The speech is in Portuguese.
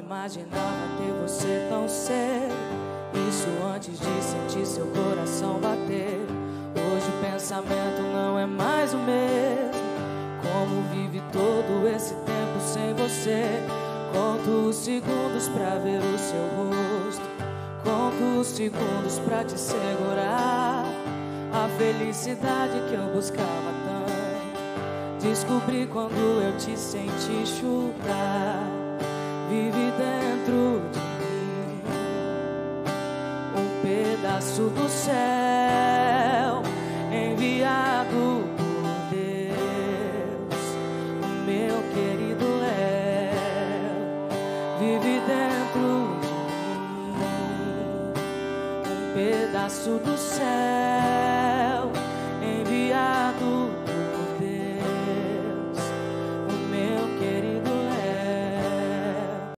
imaginava ter você tão cedo. Isso antes de sentir seu coração bater. Hoje o pensamento não é mais o mesmo. Como vive todo esse tempo sem você? Conto os segundos pra ver o seu rosto. Conto os segundos pra te segurar. A felicidade que eu buscava tanto, descobri quando eu te senti chorar. Vive dentro de mim um pedaço do céu enviado por Deus, o meu querido Léo. Vive dentro de mim um pedaço do céu